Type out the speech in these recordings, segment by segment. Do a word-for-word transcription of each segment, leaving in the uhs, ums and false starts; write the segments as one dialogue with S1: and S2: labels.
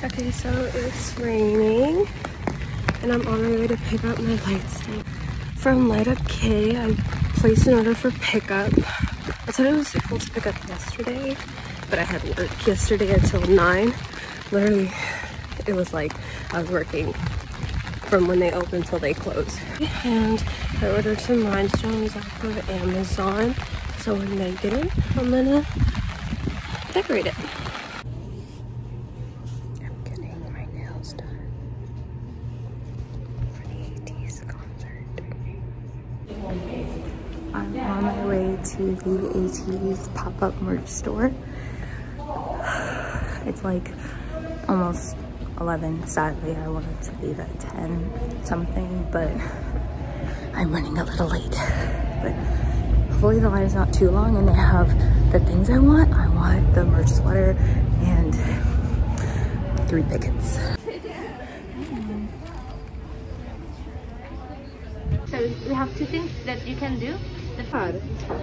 S1: Okay, so it's raining and I'm on my way to pick up my light stick from Light Up K. I placed an order for pickup. I thought it was able to pick up yesterday, but I had work yesterday until nine. Literally, it was like I was working from when they open till they close. And I ordered some rhinestones off of Amazon, so when they get it, I'm gonna decorate it. I'm getting my nails done for the Ateez concert. I'm on my way to the Ateez pop-up merch store. It's like almost eleven. Sadly, I wanted to leave at ten something, but I'm running a little late. But hopefully the line is not too long and they have the things I want. I want the merch sweater and three pickets.
S2: So we have two things that you can do. The
S1: God.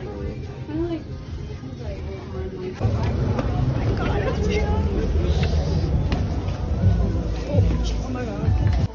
S1: Oh my god.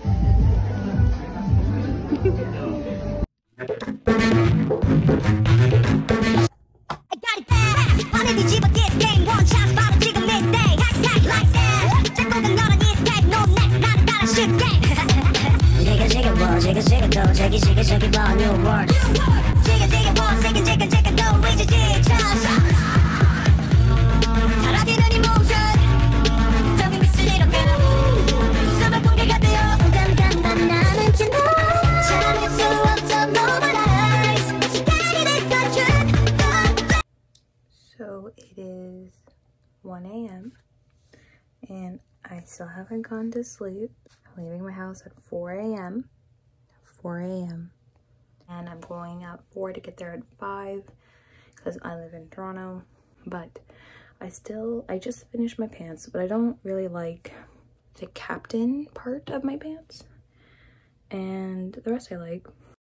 S1: So it is one A M and I still haven't gone to sleep. I'm leaving my house at four A M four A M and I'm going at four to get there at five because I live in Toronto. But I still, I just finished my pants, but I don't really like the captain part of my pants, and the rest I like.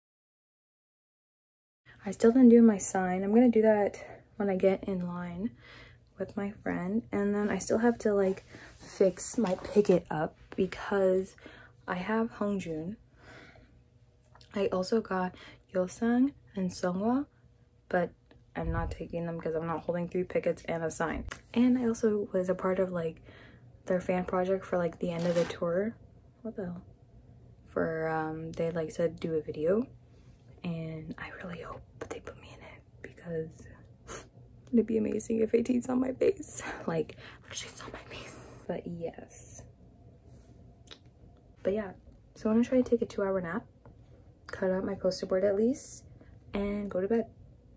S1: I still didn't do my sign. I'm gonna do that when I get in line with my friend, and then I still have to like fix my picket up because I have Hongjun. I also got Yosang and Seonghwa, but I'm not taking them because I'm not holding three pickets and a sign. And I also was a part of like their fan project for like the end of the tour. What the hell? For um they like said do a video, and I really hope they put me in it because it'd be amazing if Ateez on my face. Like actually it's on my face. But yes. But yeah, so I'm gonna try to take a two hour nap, cut out my poster board at least, and go to bed.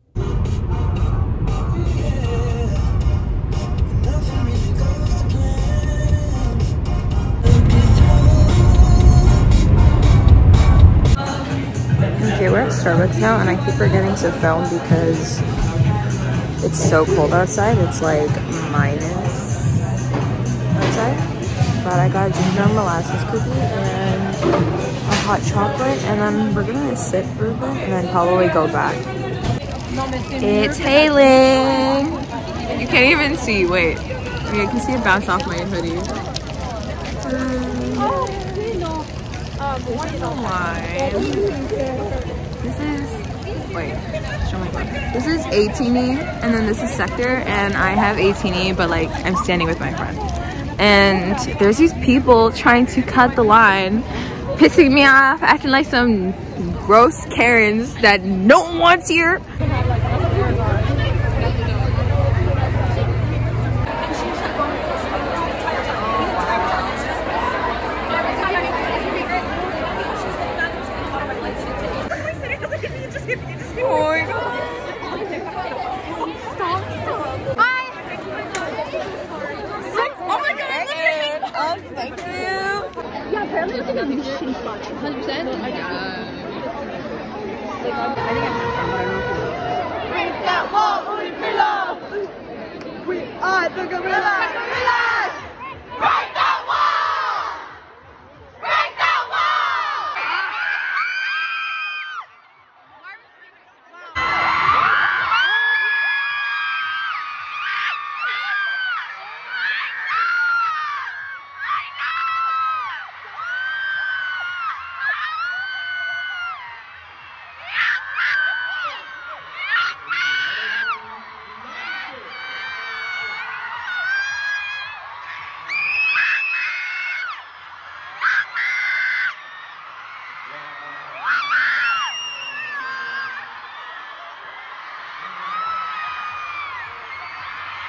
S1: Okay, we're at Starbucks now and I keep forgetting to film because it's so cold outside. It's like minus outside. But I got a ginger molasses cookie and a hot chocolate, and then we're gonna sit for a bit and then probably go back. It's hailing! You can't even see, wait. Okay, I can see it bounce off my hoodie. Um, this is, wait, show my phone. This is eighteen E, and then this is Sector, and I have eighteen E, but like, I'm standing with my friend. And there's these people trying to cut the line, pissing me off, acting like some gross Karens that no one wants here. Oh my god. Stop, stop. Hi. Oh my god, look at me. Oh, thank you. Yeah, apparently it's like a new shitty spot. one hundred percent? Yeah. Break that wall, we belong. We are the gorillas. Gorillas. Break that wall. Break that wall.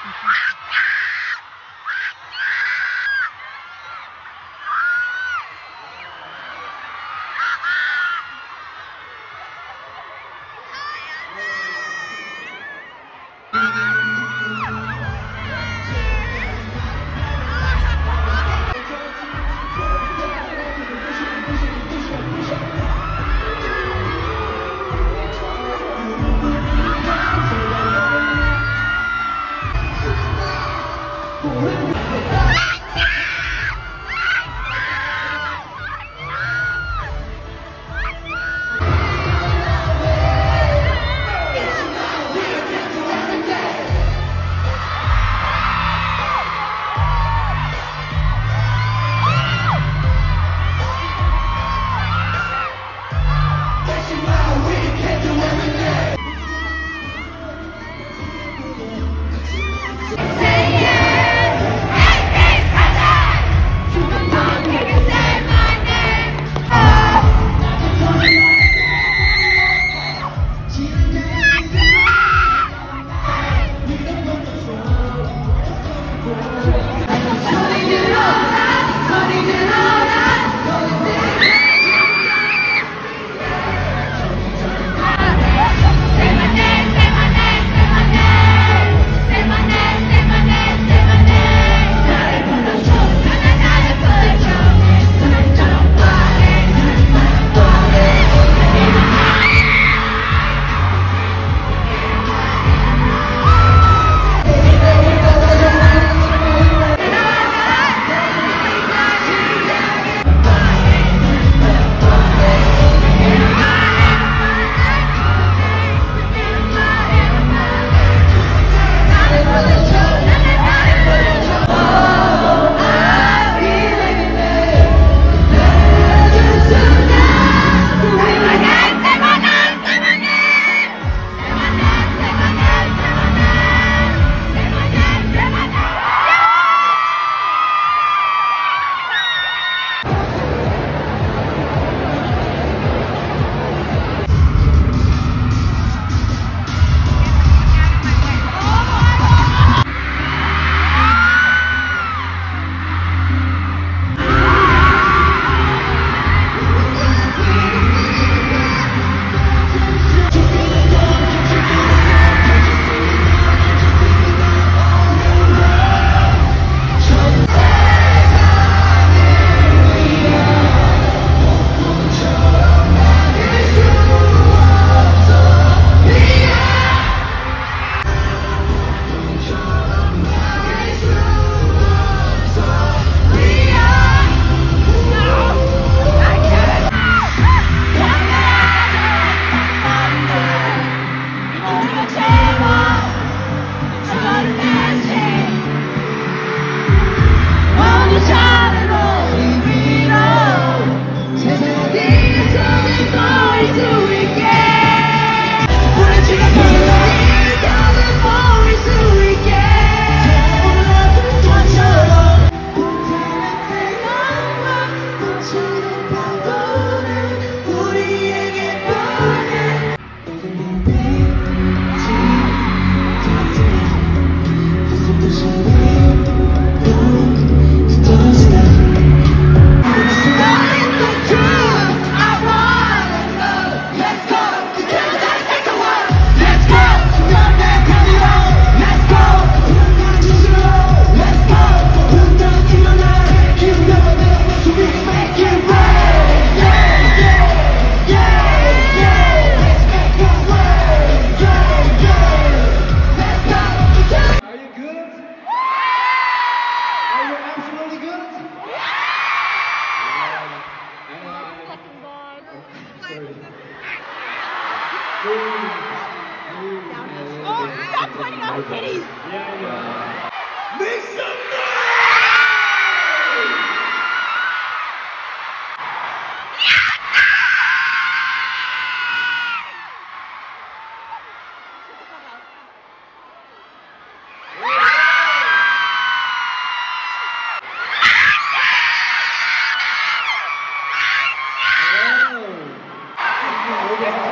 S3: Oh, stop pointing out his titties!
S4: Yeah, yeah. Make some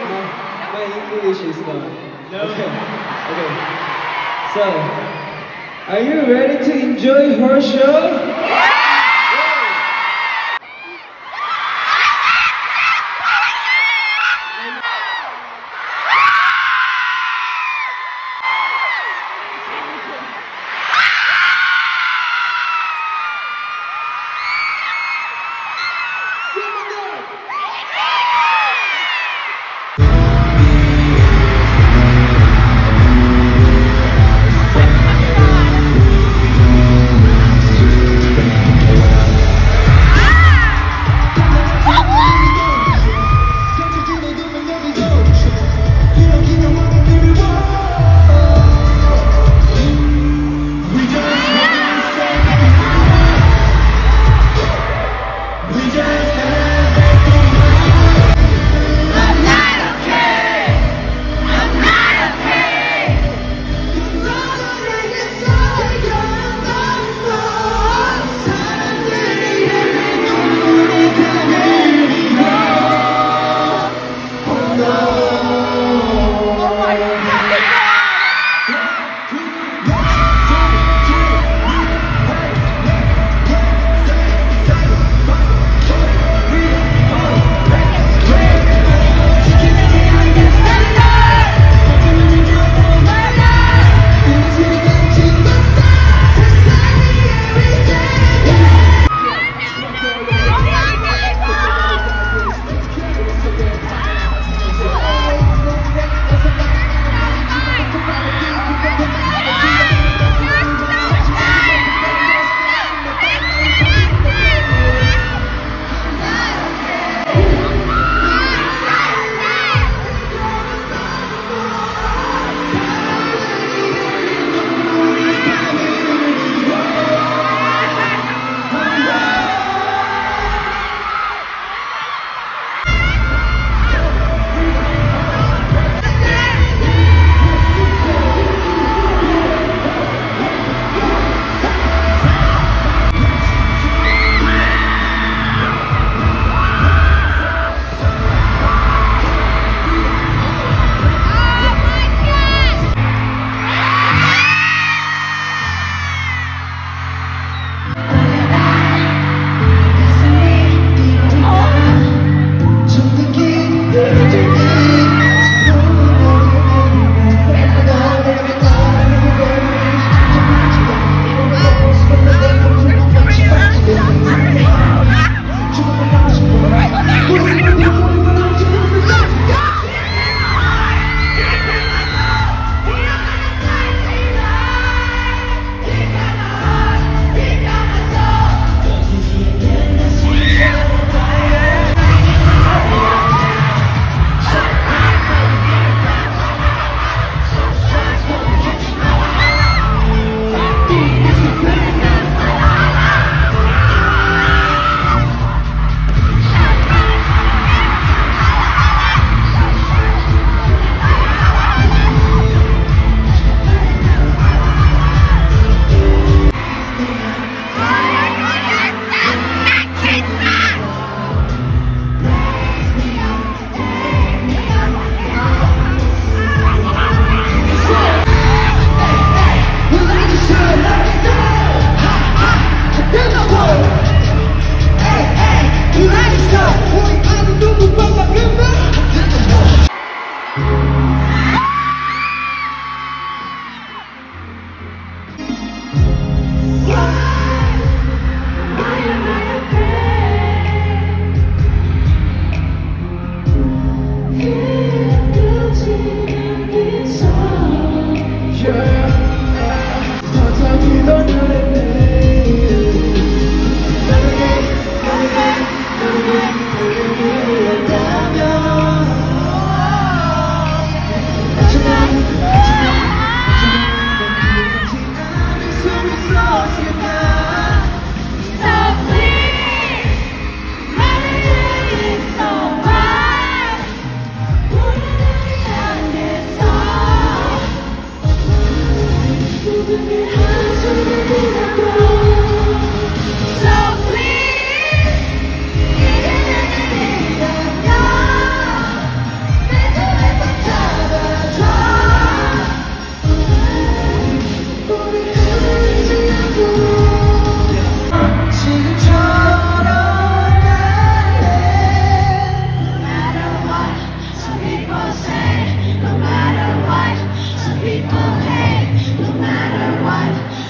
S5: My English is not.
S4: No.
S5: Okay. Okay. So,
S4: Are you ready to enjoy her show?
S5: Thank you.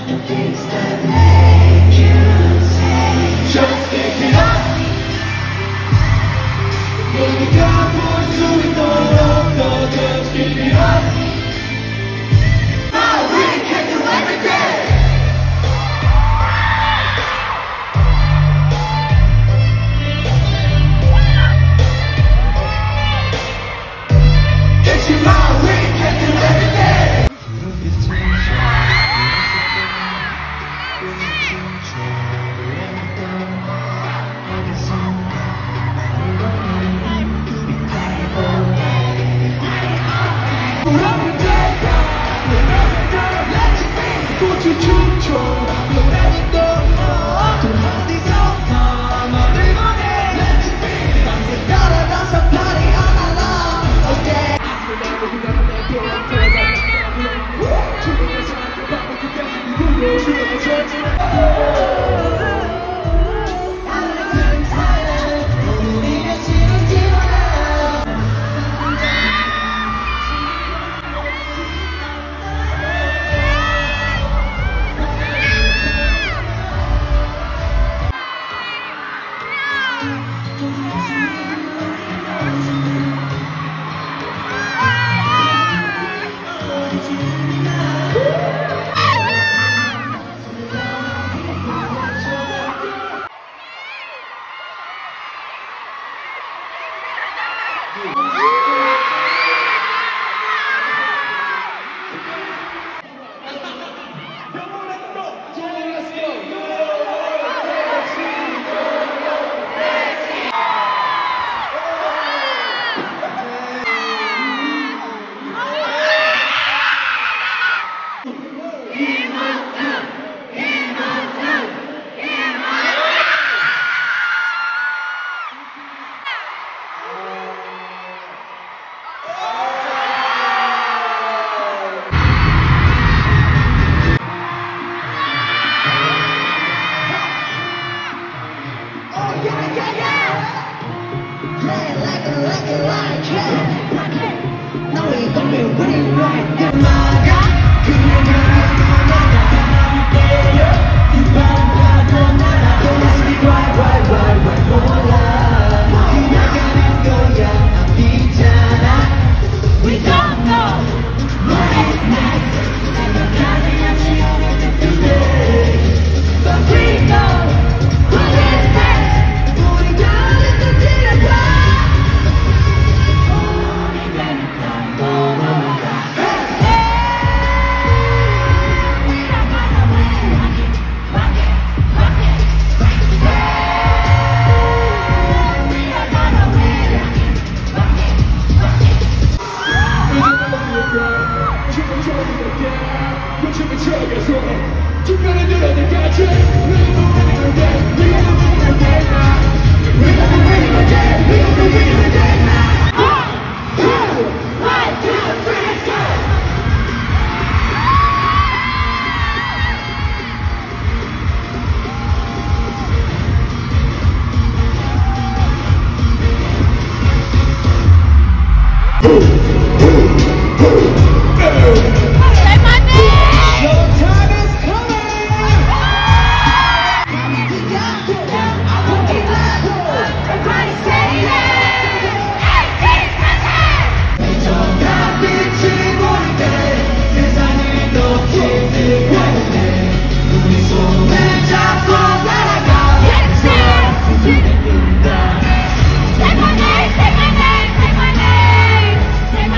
S3: Say my name, say my name, say my name.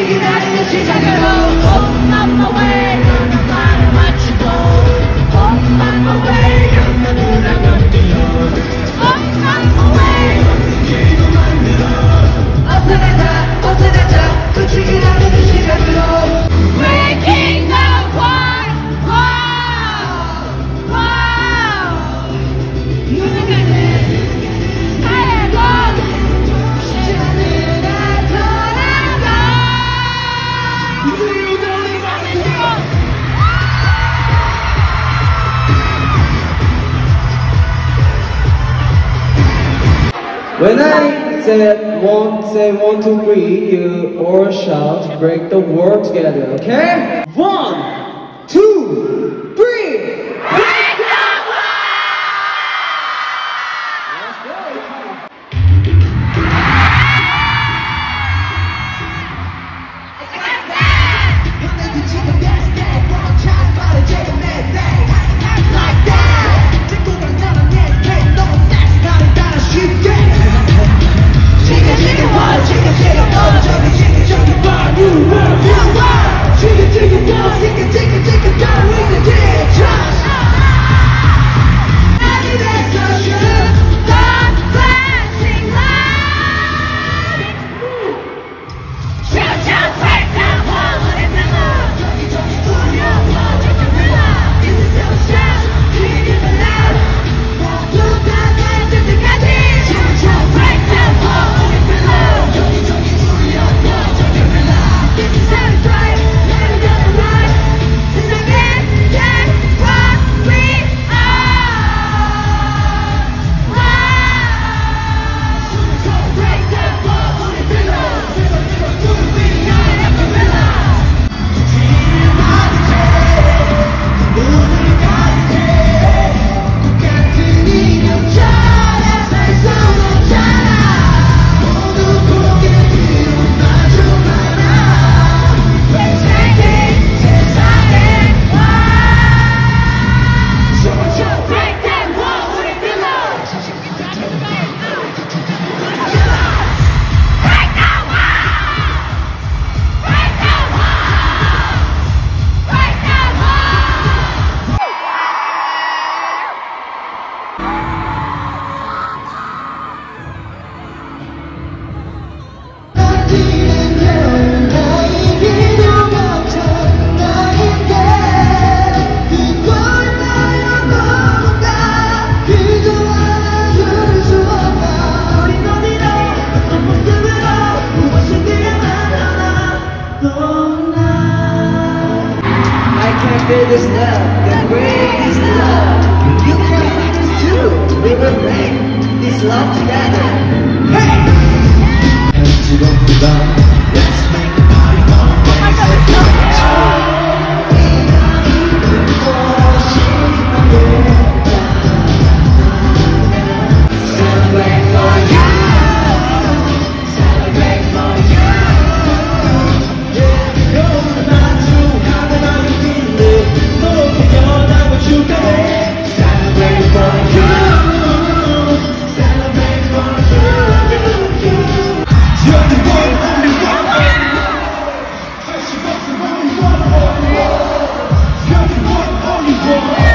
S3: 기다리는 시작으로 I'm on my way no matter what you go I'm on my way 눈물을 뛰어 I'm on my way 어서 가자 어서 가자 끝이 기다리는 시작으로 Breaking the wall wow wow
S4: When I said one, say one, two, three, you all shout, break the world together, okay? One, two, three! Break the world! Let's go! Feel this love, the greatest love. You can find this too. We will make this love together. Hey! Hands you don't give up. Let's make a party on Wednesday. Celebrate for you. Celebrate for you. Yeah, you're not true. How can I be? You can celebrate for you, celebrate for you. You're the one, only one. First you got the only one. You're the one, only one.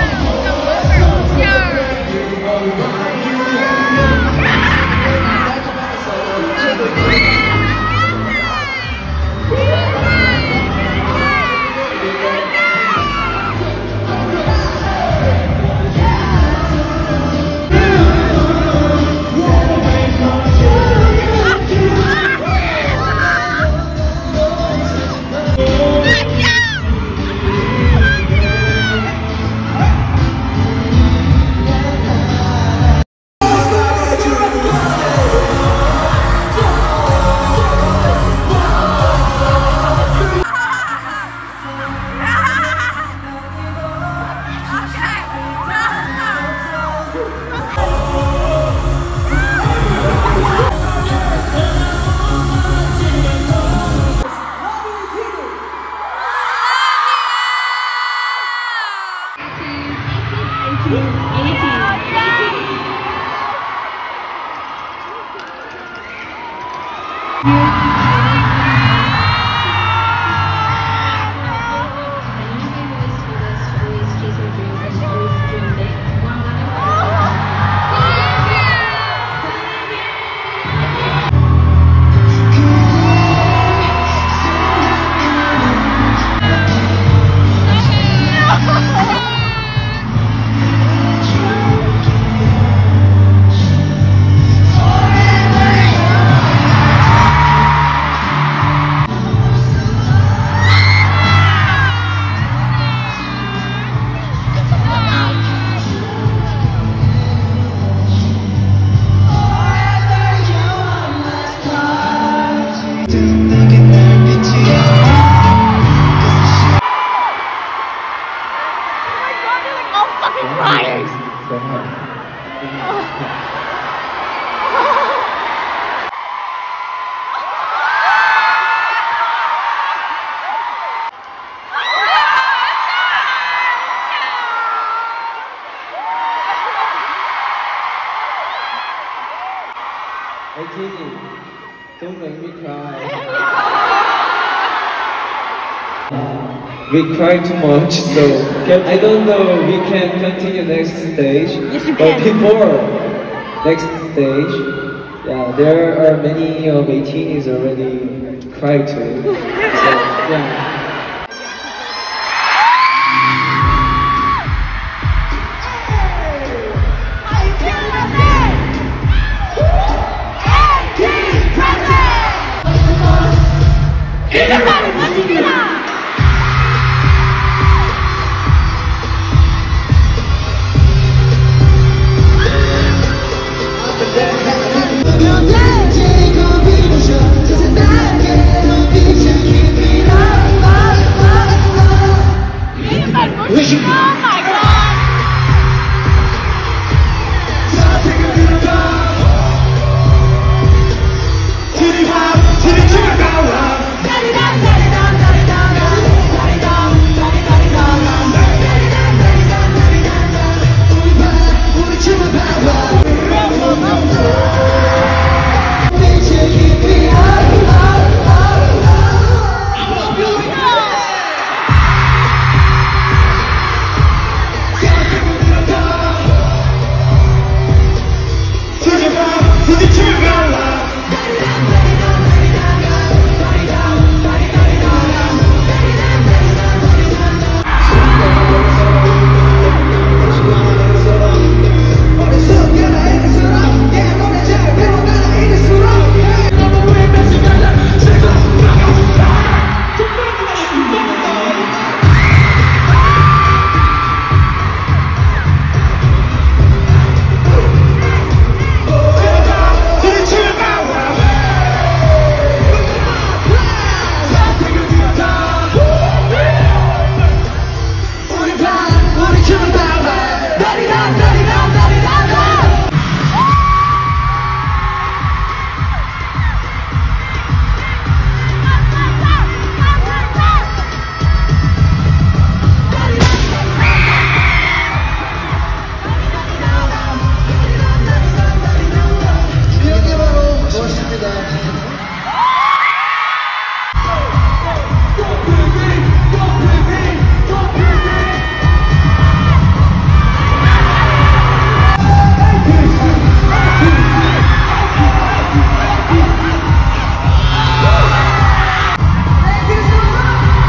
S5: Ateez, don't make me cry. We cry too much, so I don't know we can continue next stage.
S2: Yes, you
S5: but
S2: can.
S5: before next stage, yeah, there are many of Ateez already cried too. So yeah.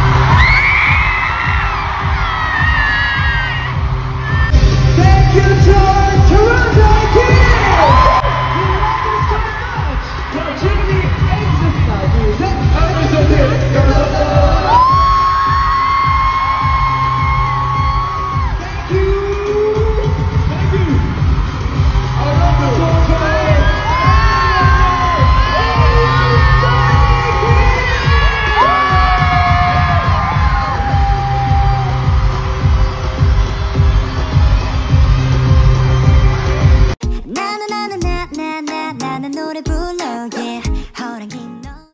S4: Thank you.